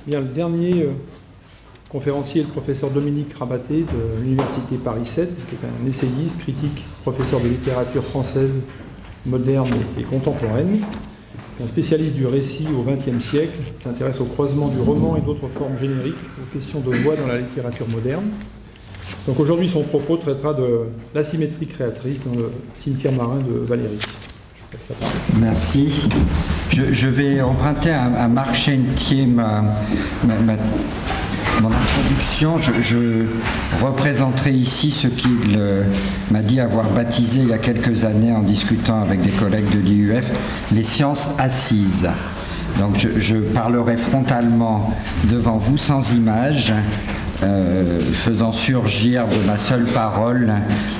Bien, le dernier conférencier est le professeur Dominique Rabaté de l'Université Paris 7, qui est un essayiste, critique, professeur de littérature française moderne et contemporaine. C'est un spécialiste du récit au XXe siècle, qui s'intéresse au croisement du roman et d'autres formes génériques, aux questions de voix dans la littérature moderne. Donc aujourd'hui, son propos traitera de l'asymétrie créatrice dans le cimetière marin de Valéry. Je passe la parole. Merci. Je vais emprunter à Marc Chentier mon introduction. Je représenterai ici ce qu'il m'a dit avoir baptisé il y a quelques années en discutant avec des collègues de l'IUF, les sciences assises. Donc je parlerai frontalement devant vous sans images, faisant surgir de ma seule parole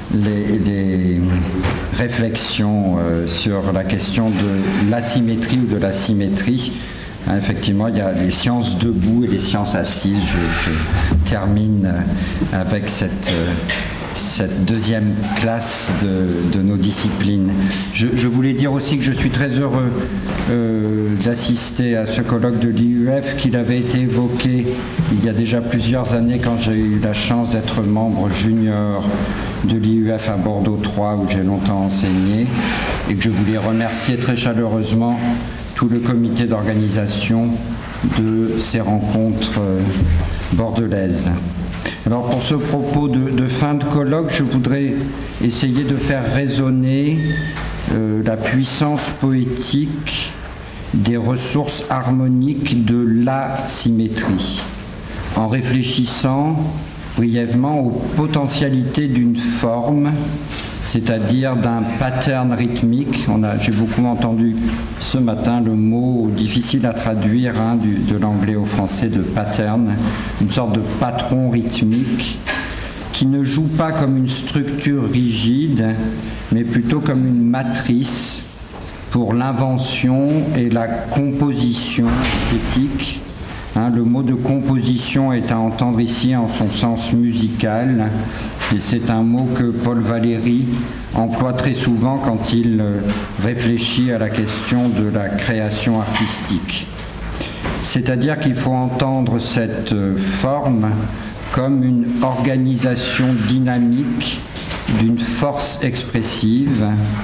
les réflexions sur la question de l'asymétrie ou de la symétrie. Effectivement, il y a les sciences debout et les sciences assises. Je termine avec cette deuxième classe de nos disciplines. Je voulais dire aussi que je suis très heureux d'assister à ce colloque de l'IUF, qu'il avait été évoqué il y a déjà plusieurs années quand j'ai eu la chance d'être membre junior de l'IUF à Bordeaux 3, où j'ai longtemps enseigné, et que je voulais remercier très chaleureusement tout le comité d'organisation de ces rencontres bordelaises. Alors pour ce propos de fin de colloque, je voudrais essayer de faire résonner la puissance poétique des ressources harmoniques de l'asymétrie, en réfléchissant brièvement aux potentialités d'une forme, c'est-à-dire d'un pattern rythmique. J'ai beaucoup entendu ce matin le mot difficile à traduire de l'anglais au français de pattern, une sorte de patron rythmique qui ne joue pas comme une structure rigide, mais plutôt comme une matrice pour l'invention et la composition esthétique. Le mot de composition est à entendre ici en son sens musical, et c'est un mot que Paul Valéry emploie très souvent quand il réfléchit à la question de la création artistique. C'est-à-dire qu'il faut entendre cette forme comme une organisation dynamique d'une force expressive.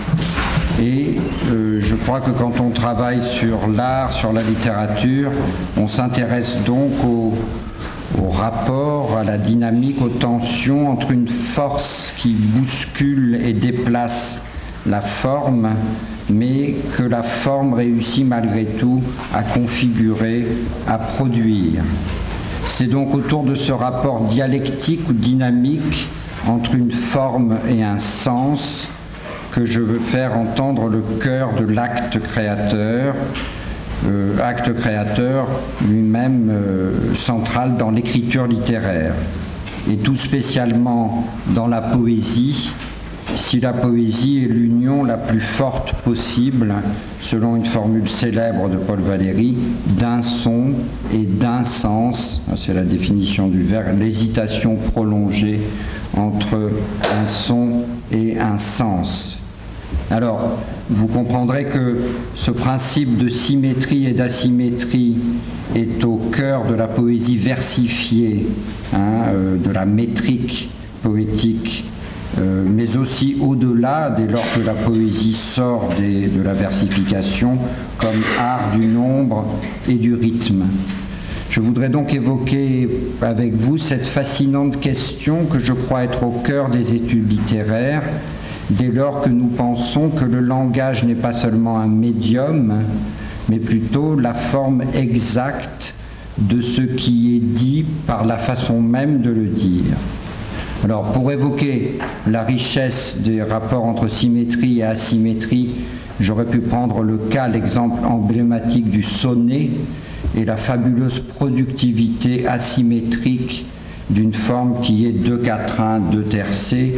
Et je crois que quand on travaille sur l'art, sur la littérature, on s'intéresse donc au rapport, à la dynamique, aux tensions entre une force qui bouscule et déplace la forme, mais que la forme réussit malgré tout à configurer, à produire. C'est donc autour de ce rapport dialectique ou dynamique entre une forme et un sens que je veux faire entendre le cœur de l'acte créateur, acte créateur lui-même central dans l'écriture littéraire, et tout spécialement dans la poésie, si la poésie est l'union la plus forte possible, selon une formule célèbre de Paul Valéry, d'un son et d'un sens, c'est la définition du vers, l'hésitation prolongée entre un son et un sens. Alors, vous comprendrez que ce principe de symétrie et d'asymétrie est au cœur de la poésie versifiée, de la métrique poétique, mais aussi au-delà, dès lors que la poésie sort de la versification, comme art du nombre et du rythme. Je voudrais donc évoquer avec vous cette fascinante question que je crois être au cœur des études littéraires, dès lors que nous pensons que le langage n'est pas seulement un médium, mais plutôt la forme exacte de ce qui est dit par la façon même de le dire. Alors, pour évoquer la richesse des rapports entre symétrie et asymétrie, j'aurais pu prendre l'exemple emblématique du sonnet et la fabuleuse productivité asymétrique d'une forme qui est 2-4-1, 2 tercés,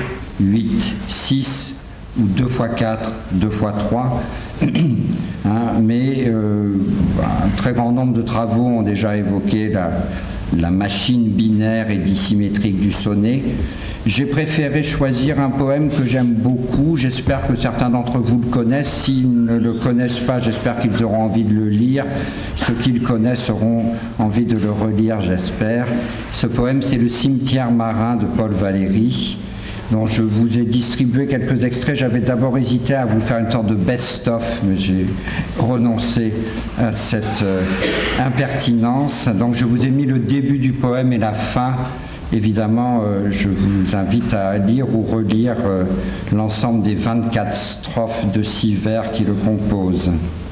8-6 ou 2x4, 2x3. Mais un très grand nombre de travaux ont déjà évoqué la machine binaire et dissymétrique du sonnet. j'ai préféré choisir un poème que j'aime beaucoup. J'espère que certains d'entre vous le connaissent. S'ils ne le connaissent pas, j'espère qu'ils auront envie de le lire. Ceux qui le connaissent auront envie de le relire, j'espère. Ce poème, c'est Le cimetière marin de Paul Valéry, dont je vous ai distribué quelques extraits. J'avais d'abord hésité à vous faire une sorte de best-of, mais j'ai renoncé à cette impertinence. Donc je vous ai mis le début du poème et la fin. Évidemment, je vous invite à lire ou relire l'ensemble des 24 strophes de 6 vers qui le composent.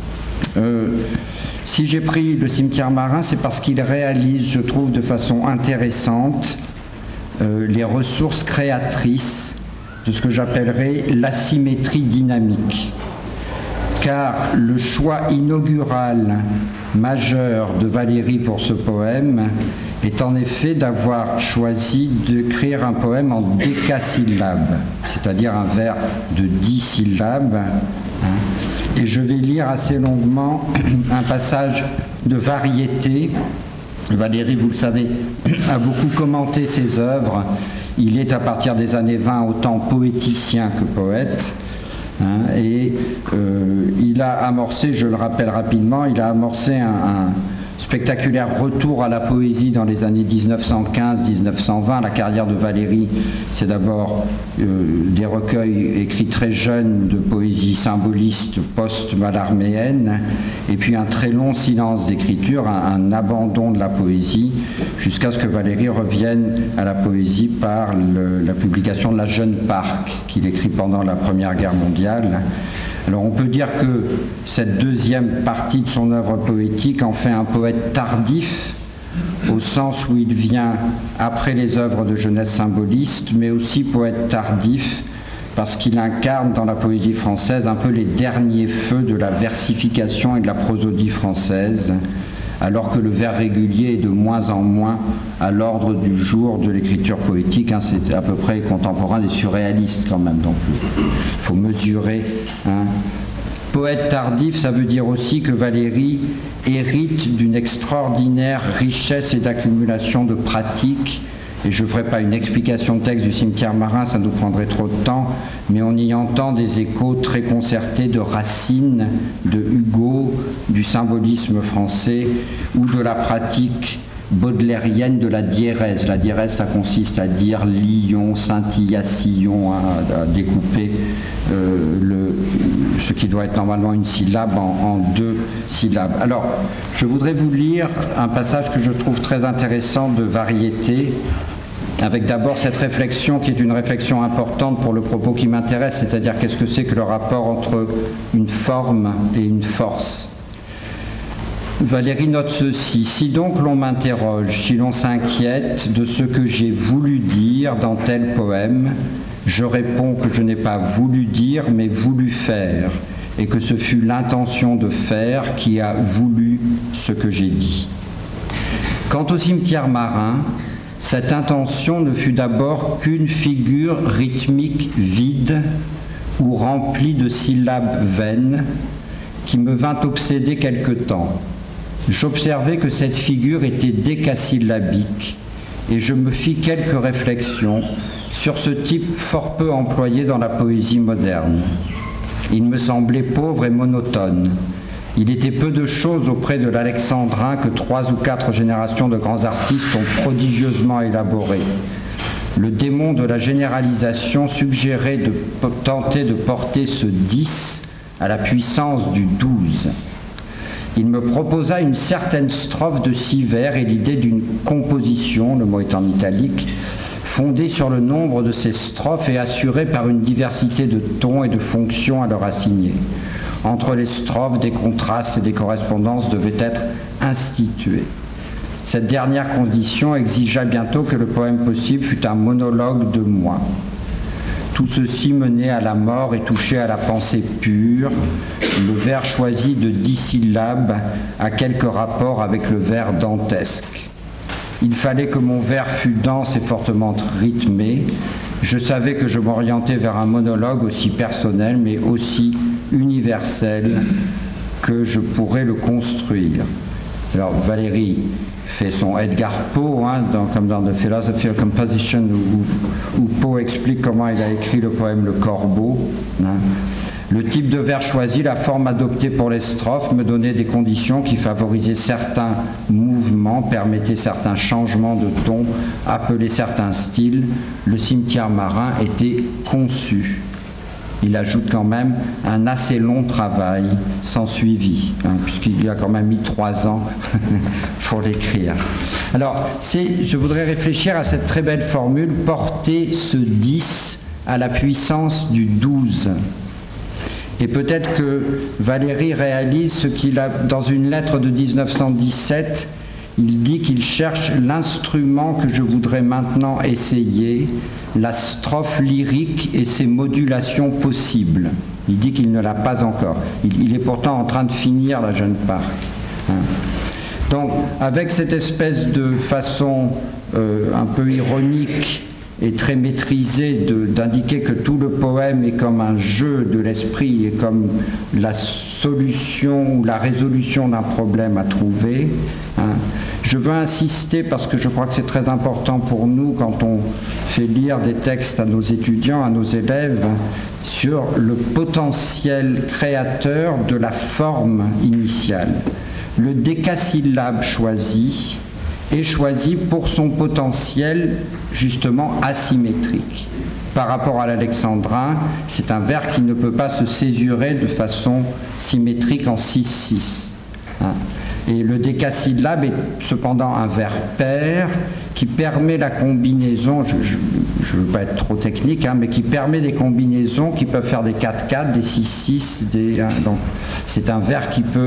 Si j'ai pris Le cimetière marin, c'est parce qu'il réalise, je trouve, de façon intéressante, les ressources créatrices de ce que j'appellerais l'asymétrie dynamique. Car le choix inaugural majeur de Valéry pour ce poème est en effet d'avoir choisi d'écrire un poème en décasyllabes, c'est-à-dire un vers de 10 syllabes. Et je vais lire assez longuement un passage de Variété. Valéry, vous le savez, a beaucoup commenté ses œuvres. Il est à partir des années 20 autant poéticien que poète. Et il a amorcé, je le rappelle rapidement, il a amorcé un spectaculaire retour à la poésie dans les années 1915-1920. La carrière de Valéry, c'est d'abord des recueils écrits très jeunes de poésie symboliste post-mallarméenne, et puis un très long silence d'écriture, un abandon de la poésie, jusqu'à ce que Valéry revienne à la poésie par la publication de La Jeune Parc, qu'il écrit pendant la Première Guerre mondiale. Alors on peut dire que cette deuxième partie de son œuvre poétique en fait un poète tardif, au sens où il vient après les œuvres de jeunesse symboliste, mais aussi poète tardif parce qu'il incarne dans la poésie française un peu les derniers feux de la versification et de la prosodie française, alors que le vers régulier est de moins en moins à l'ordre du jour de l'écriture poétique. C'est à peu près contemporain des surréalistes quand même, donc il faut mesurer. Poète tardif, ça veut dire aussi que Valéry hérite d'une extraordinaire richesse et d'accumulation de pratiques. Et je ne ferai pas une explication de texte du cimetière marin, ça nous prendrait trop de temps, mais on y entend des échos très concertés de Racine, de Hugo, du symbolisme français ou de la pratique baudelairienne de la diérèse. La diérèse, ça consiste à dire lion, scintillation, à découper ce qui doit être normalement une syllabe en 2 syllabes. Alors, je voudrais vous lire un passage que je trouve très intéressant de Variété, avec d'abord cette réflexion qui est une réflexion importante pour le propos qui m'intéresse, c'est-à-dire qu'est-ce que c'est que le rapport entre une forme et une force. Valéry note ceci: si donc l'on m'interroge, si l'on s'inquiète de ce que j'ai voulu dire dans tel poème, je réponds que je n'ai pas voulu dire mais voulu faire, et que ce fut l'intention de faire qui a voulu ce que j'ai dit. Quant au cimetière marin, cette intention ne fut d'abord qu'une figure rythmique vide ou remplie de syllabes vaines qui me vint obséder quelque temps. J'observai que cette figure était décasyllabique et je me fis quelques réflexions sur ce type fort peu employé dans la poésie moderne. Il me semblait pauvre et monotone. Il était peu de choses auprès de l'alexandrin que 3 ou 4 générations de grands artistes ont prodigieusement élaboré. Le démon de la généralisation suggérait de tenter de porter ce 10 à la puissance du 12. Il me proposa une certaine strophe de 6 vers et l'idée d'une composition, le mot est en italique, fondée sur le nombre de ces strophes et assurée par une diversité de tons et de fonctions à leur assigner. Entre les strophes, des contrastes et des correspondances devaient être institués. Cette dernière condition exigea bientôt que le poème possible fût un monologue de moi. Tout ceci menait à la mort et touchait à la pensée pure. Le vers choisi de 10 syllabes a quelque rapport avec le vers dantesque. Il fallait que mon vers fût dense et fortement rythmé. Je savais que je m'orientais vers un monologue aussi personnel, mais aussi universel que je pourrais le construire. Alors Valéry fait son Edgar Poe, hein, comme dans The Philosophy of Composition, où Poe explique comment il a écrit le poème Le Corbeau. Hein. Le type de vers choisi, la forme adoptée pour les strophes me donnait des conditions qui favorisaient certains mouvements, permettaient certains changements de ton, appelaient certains styles. Le cimetière marin était conçu. Il ajoute quand même un assez long travail sans suivi, hein, puisqu'il a quand même mis 3 ans pour l'écrire. Alors, je voudrais réfléchir à cette très belle formule, porter ce 10 à la puissance du 12. Et peut-être que Valéry réalise ce qu'il a, dans une lettre de 1917, il dit qu'il cherche l'instrument que je voudrais maintenant essayer, la strophe lyrique et ses modulations possibles. Il dit qu'il ne l'a pas encore. Il est pourtant en train de finir la Jeune Parc. Hein. Donc, avec cette espèce de façon un peu ironique et très maîtrisé d'indiquer que tout le poème est comme un jeu de l'esprit et comme la solution ou la résolution d'un problème à trouver. Hein. Je veux insister, parce que je crois que c'est très important pour nous quand on fait lire des textes à nos étudiants, à nos élèves, sur le potentiel créateur de la forme initiale. Le décasyllabe choisi est choisi pour son potentiel justement asymétrique. Par rapport à l'alexandrin, c'est un vers qui ne peut pas se césurer de façon symétrique en 6-6. Hein. Et le décasyllabe est cependant un vers pair qui permet la combinaison, je ne veux pas être trop technique, hein, mais qui permet des combinaisons qui peuvent faire des 4-4, des 6-6, donc c'est un vers qui peut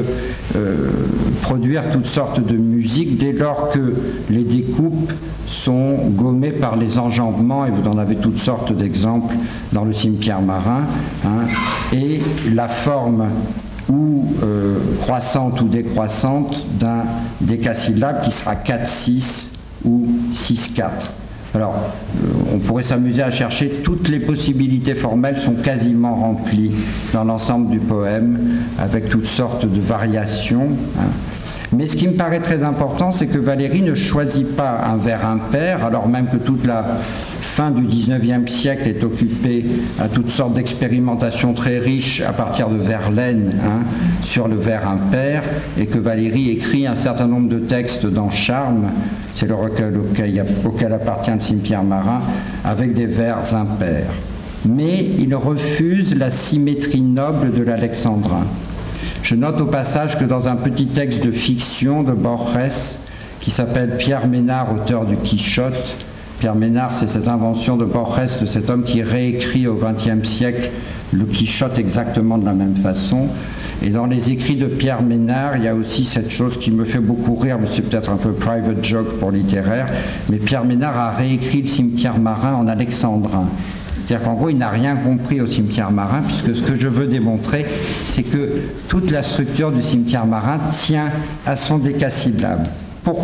produire toutes sortes de musiques dès lors que les découpes sont gommées par les enjambements, et vous en avez toutes sortes d'exemples dans le cimetière marin, hein, et la forme ou croissante ou décroissante d'un décasyllabe qui sera 4-6 ou 6-4. Alors, on pourrait s'amuser à chercher, toutes les possibilités formelles sont quasiment remplies dans l'ensemble du poème, avec toutes sortes de variations. Hein. Mais ce qui me paraît très important, c'est que Valéry ne choisit pas un vers impair, alors même que toute la fin du XIXe siècle est occupée à toutes sortes d'expérimentations très riches à partir de Verlaine, hein, sur le vers impair, et que Valéry écrit un certain nombre de textes dans Charme, c'est le recueil auquel appartient le cimetière marin, avec des vers impairs. Mais il refuse la symétrie noble de l'alexandrin. Je note au passage que dans un petit texte de fiction de Borges, qui s'appelle Pierre Ménard, auteur du Quichotte, Pierre Ménard, c'est cette invention de Borges, de cet homme qui réécrit au XXe siècle le Quichotte exactement de la même façon. Et dans les écrits de Pierre Ménard, il y a aussi cette chose qui me fait beaucoup rire, mais c'est peut-être un peu private joke pour littéraire, mais Pierre Ménard a réécrit le cimetière marin en alexandrin. C'est-à-dire qu'en gros, il n'a rien compris au cimetière marin, puisque ce que je veux démontrer, c'est que toute la structure du cimetière marin tient à son décasyllabe. Pourquoi ?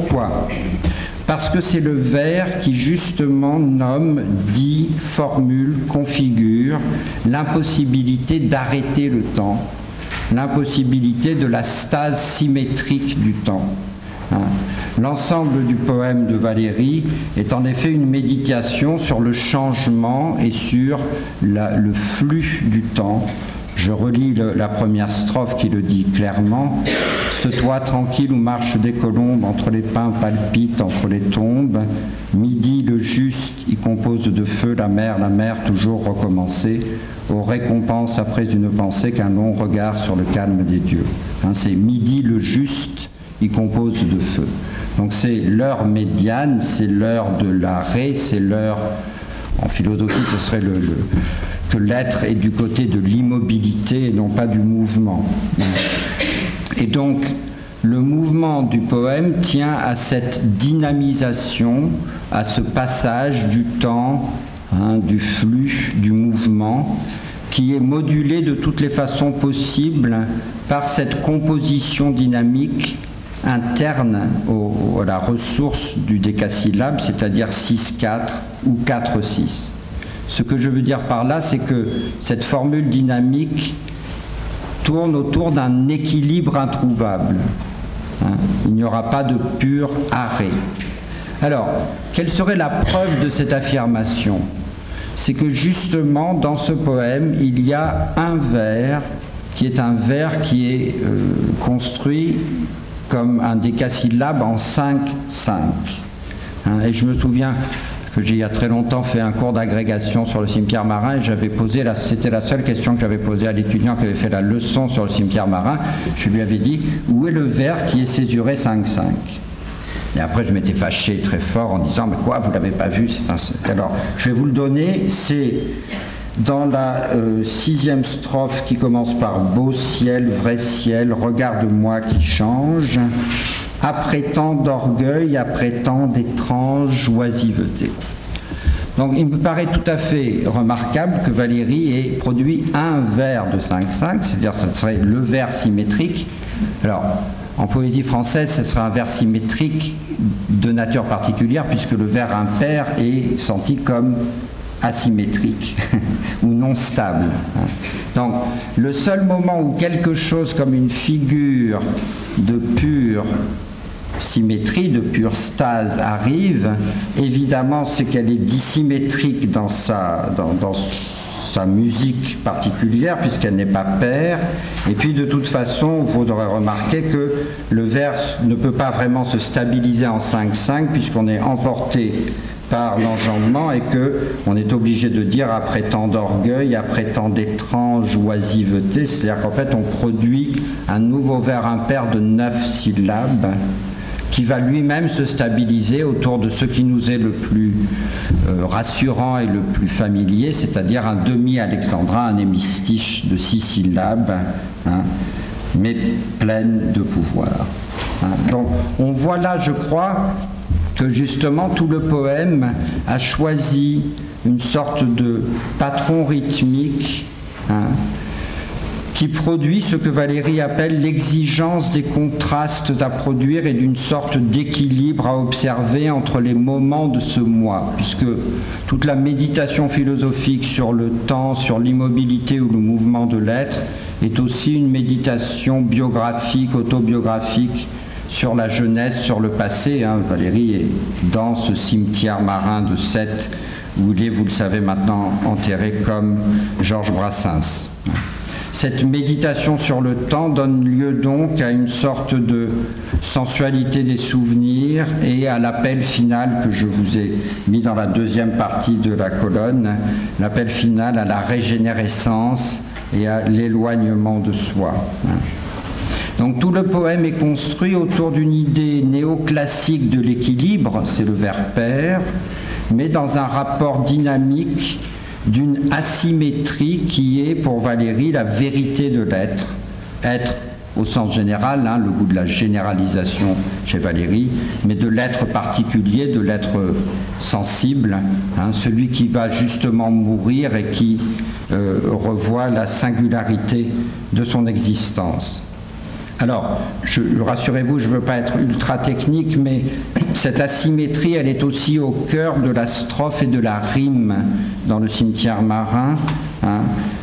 Parce que c'est le vers qui justement nomme, dit, formule, configure l'impossibilité d'arrêter le temps, l'impossibilité de la stase symétrique du temps. L'ensemble du poème de Valéry est en effet une méditation sur le changement et sur le flux du temps. Je relis la première strophe qui le dit clairement. Ce toit tranquille où marchent des colombes, entre les pins palpite, entre les tombes. Midi, le juste, y compose de feu la mer toujours recommencée, aux récompenses après une pensée qu'un long regard sur le calme des dieux. Hein, c'est midi, le juste, y compose de feu. Donc c'est l'heure médiane, c'est l'heure de l'arrêt, c'est l'heure, en philosophie ce serait que l'être est du côté de l'immobilité et non pas du mouvement. Et donc le mouvement du poème tient à cette dynamisation, à ce passage du temps, hein, du flux, du mouvement, qui est modulé de toutes les façons possibles par cette composition dynamique interne à la ressource du décasyllabe, c'est-à-dire 6-4 ou 4-6. Ce que je veux dire par là, c'est que cette formule dynamique tourne autour d'un équilibre introuvable. hein. Il n'y aura pas de pur arrêt. Alors, quelle serait la preuve de cette affirmation? C'est que justement, dans ce poème, il y a un vers qui est un vers qui est construit comme un décasyllabe en 5-5. Hein, et je me souviens que j'ai il y a très longtemps fait un cours d'agrégation sur le cimetière marin et j'avais posé, c'était la seule question que j'avais posée à l'étudiant qui avait fait la leçon sur le cimetière marin. Je lui avais dit, où est le vers qui est césuré 5-5? Et après, je m'étais fâché très fort en disant, mais quoi, vous ne l'avez pas vu? Alors, je vais vous le donner, c'est dans la 6e strophe qui commence par « Beau ciel, vrai ciel, regarde-moi qui change, après tant d'orgueil, après tant d'étranges oisivetés ». Donc, il me paraît tout à fait remarquable que Valéry ait produit un vers de 5-5, c'est-à-dire que ce serait le vers symétrique. Alors, en poésie française, ce serait un vers symétrique de nature particulière, puisque le vers impair est senti comme asymétrique ou non stable. Donc, le seul moment où quelque chose comme une figure de pure symétrie, de pure stase arrive, évidemment, c'est qu'elle est dissymétrique dans sa musique particulière, puisqu'elle n'est pas paire. Et puis, de toute façon, vous aurez remarqué que le vers ne peut pas vraiment se stabiliser en 5-5, puisqu'on est emporté par l'enjambement et qu'on est obligé de dire après tant d'orgueil, après tant d'étranges oisivetés, c'est-à-dire qu'en fait, on produit un nouveau vers impair de 9 syllabes qui va lui-même se stabiliser autour de ce qui nous est le plus rassurant et le plus familier, c'est-à-dire un demi-alexandrin, un hémistiche de 6 syllabes, hein, mais pleine de pouvoir. Hein. Donc, on voit là, je crois, que justement tout le poème a choisi une sorte de patron rythmique, hein, qui produit ce que Valéry appelle l'exigence des contrastes à produire et d'une sorte d'équilibre à observer entre les moments de ce moi, puisque toute la méditation philosophique sur le temps, sur l'immobilité ou le mouvement de l'être est aussi une méditation biographique, autobiographique sur la jeunesse, sur le passé. Hein. Valéry est dans ce cimetière marin de Sète où il est, vous le savez maintenant, enterré comme Georges Brassens. Cette méditation sur le temps donne lieu donc à une sorte de sensualité des souvenirs et à l'appel final que je vous ai mis dans la deuxième partie de la colonne, l'appel final à la régénérescence et à l'éloignement de soi. Donc tout le poème est construit autour d'une idée néoclassique de l'équilibre, c'est le vers pair, mais dans un rapport dynamique d'une asymétrie qui est pour Valéry la vérité de l'être, être au sens général, hein, le goût de la généralisation chez Valéry, mais de l'être particulier, de l'être sensible, hein, celui qui va justement mourir et qui revoit la singularité de son existence. Alors, rassurez-vous, je ne veux pas être ultra technique, mais cette asymétrie, elle est aussi au cœur de la strophe et de la rime dans le cimetière marin. Hein.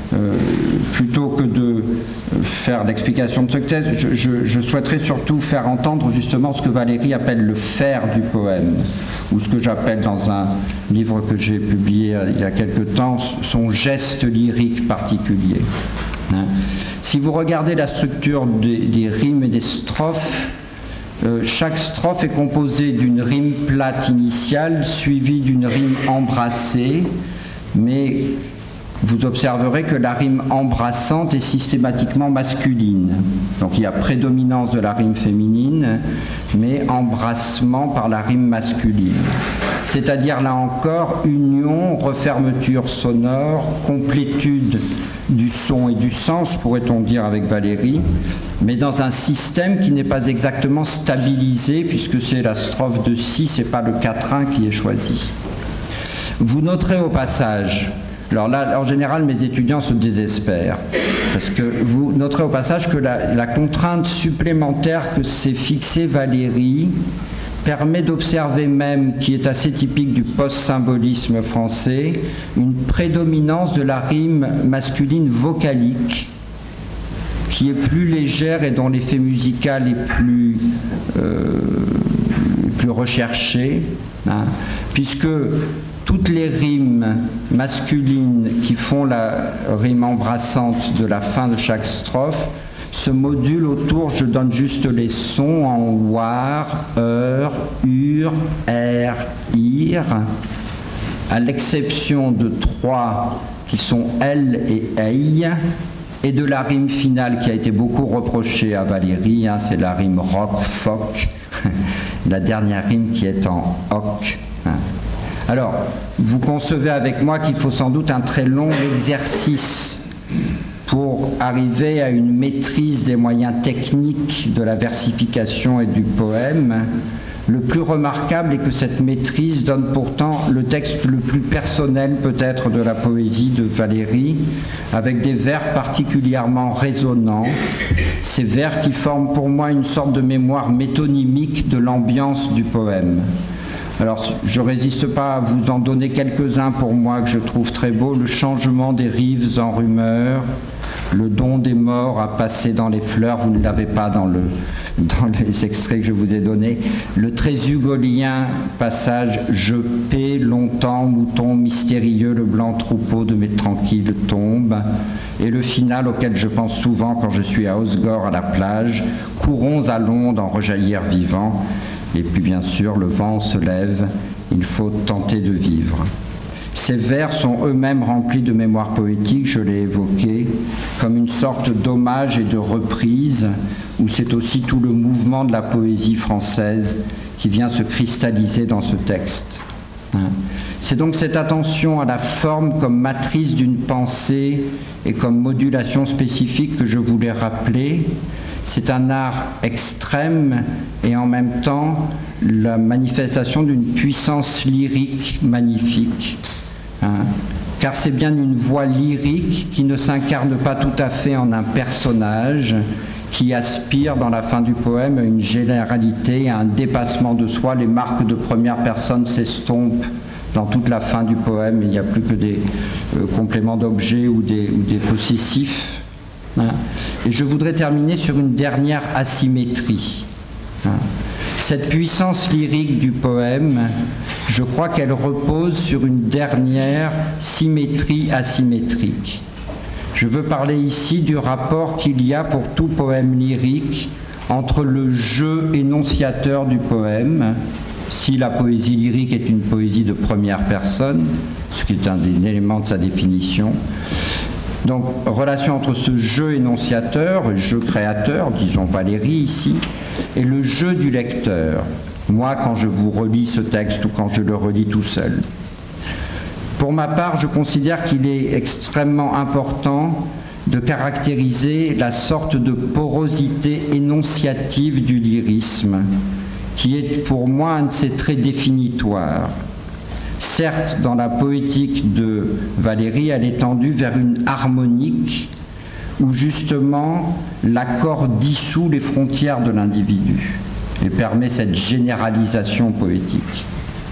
Plutôt que de faire l'explication de ce texte, je souhaiterais surtout faire entendre justement ce que Valéry appelle le faire du poème, ou ce que j'appelle dans un livre que j'ai publié il y a quelque temps, son geste lyrique particulier. Hein. Si vous regardez la structure des rimes et des strophes, chaque strophe est composée d'une rime plate initiale suivie d'une rime embrassée, mais vous observerez que la rime embrassante est systématiquement masculine. Donc il y a prédominance de la rime féminine, mais embrassement par la rime masculine. C'est-à-dire là encore, union, refermeture sonore, complétude du son et du sens, pourrait-on dire avec Valéry, mais dans un système qui n'est pas exactement stabilisé, puisque c'est la strophe de si, et pas le quatrain qui est choisi. Vous noterez au passage, alors là, en général, mes étudiants se désespèrent, parce que vous noterez au passage que la contrainte supplémentaire que s'est fixée Valéry permet d'observer même, qui est assez typique du post-symbolisme français, une prédominance de la rime masculine vocalique qui est plus légère et dont l'effet musical est plus recherché, hein, puisque toutes les rimes masculines qui font la rime embrassante de la fin de chaque strophe se modulent autour, je donne juste les sons en war, ur, ir, à l'exception de 3 qui sont L et Ei, et de la rime finale qui a été beaucoup reprochée à Valérie, hein, c'est la rime rock, foc, la dernière rime qui est en hoc. Hein. Alors, vous concevez avec moi qu'il faut sans doute un très long exercice pour arriver à une maîtrise des moyens techniques de la versification et du poème. Le plus remarquable est que cette maîtrise donne pourtant le texte le plus personnel peut-être de la poésie de Valérie, avec des vers particulièrement résonnants, ces vers qui forment pour moi une sorte de mémoire métonymique de l'ambiance du poème. Alors, je ne résiste pas à vous en donner quelques-uns pour moi que je trouve très beaux. Le changement des rives en rumeur, le don des morts à passer dans les fleurs, vous ne l'avez pas dans les extraits que je vous ai donnés. Le très hugolien passage « Je paie longtemps, mouton mystérieux, le blanc troupeau de mes tranquilles tombes ». Et le final auquel je pense souvent quand je suis à Osgore à la plage « Courons à l'onde en rejaillir vivant ». Et puis bien sûr, le vent se lève, il faut tenter de vivre. Ces vers sont eux-mêmes remplis de mémoire poétique, je l'ai évoqué, comme une sorte d'hommage et de reprise, où c'est aussi tout le mouvement de la poésie française qui vient se cristalliser dans ce texte. C'est donc cette attention à la forme comme matrice d'une pensée et comme modulation spécifique que je voulais rappeler. C'est un art extrême et en même temps la manifestation d'une puissance lyrique magnifique. Hein, car c'est bien une voix lyrique qui ne s'incarne pas tout à fait en un personnage, qui aspire dans la fin du poème à une généralité, à un dépassement de soi. Les marques de première personne s'estompent dans toute la fin du poème, il n'y a plus que des compléments d'objets ou des possessifs. Hein. Et je voudrais terminer sur une dernière asymétrie. Hein. Cette puissance lyrique du poème, je crois qu'elle repose sur une dernière symétrie asymétrique. Je veux parler ici du rapport qu'il y a pour tout poème lyrique entre le jeu énonciateur du poème, si la poésie lyrique est une poésie de première personne, ce qui est un des éléments de sa définition. Donc, relation entre ce jeu énonciateur, jeu créateur, disons Valérie ici, et le jeu du lecteur. Moi, quand je vous relis ce texte ou quand je le relis tout seul. Pour ma part, je considère qu'il est extrêmement important de caractériser la sorte de porosité énonciative du lyrisme, qui est pour moi un de ses traits définitoires. Certes, dans la poétique de Valérie, elle est tendue vers une harmonique où justement l'accord dissout les frontières de l'individu et permet cette généralisation poétique.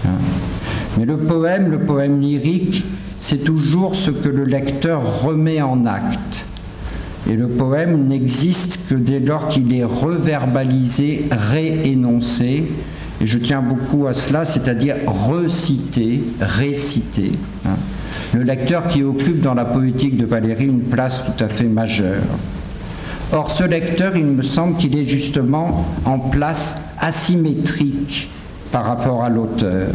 Mais le poème lyrique, c'est toujours ce que le lecteur remet en acte. Et le poème n'existe que dès lors qu'il est reverbalisé, réénoncé. Et je tiens beaucoup à cela, c'est-à-dire recité, récité. Le lecteur qui occupe dans la poétique de Valérie une place tout à fait majeure. Or, ce lecteur, il me semble qu'il est justement en place asymétrique par rapport à l'auteur.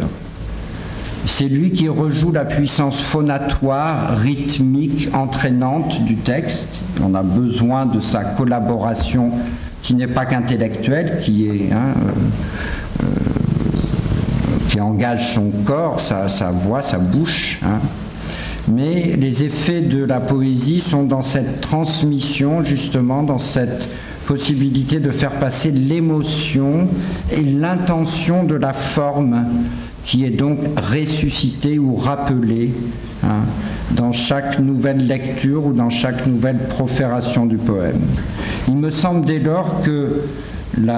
C'est lui qui rejoue la puissance phonatoire, rythmique, entraînante du texte. On a besoin de sa collaboration qui n'est pas qu'intellectuelle, qui engage son corps, sa voix, sa bouche. Mais les effets de la poésie sont dans cette transmission, justement, dans cette possibilité de faire passer l'émotion et l'intention de la forme qui est donc ressuscitée ou rappelée dans chaque nouvelle lecture ou dans chaque nouvelle profération du poème. Il me semble dès lors que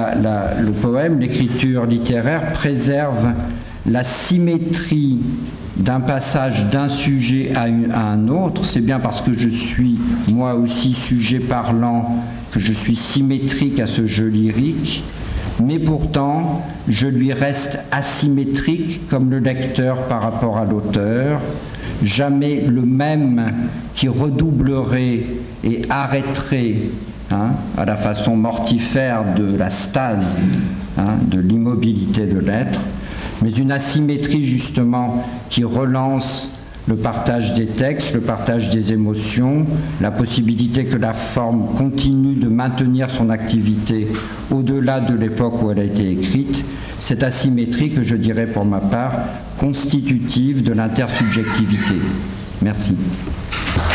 le poème, l'écriture littéraire, préserve la symétrie d'un passage d'un sujet à un autre. C'est bien parce que je suis moi aussi sujet parlant que je suis symétrique à ce jeu lyrique, mais pourtant je lui reste asymétrique comme le lecteur par rapport à l'auteur, jamais le même qui redoublerait et arrêterait à la façon mortifère de la stase, de l'immobilité de l'être, mais une asymétrie justement qui relance le partage des textes, le partage des émotions, la possibilité que la forme continue de maintenir son activité au-delà de l'époque où elle a été écrite, cette asymétrie que je dirais pour ma part constitutive de l'intersubjectivité. Merci.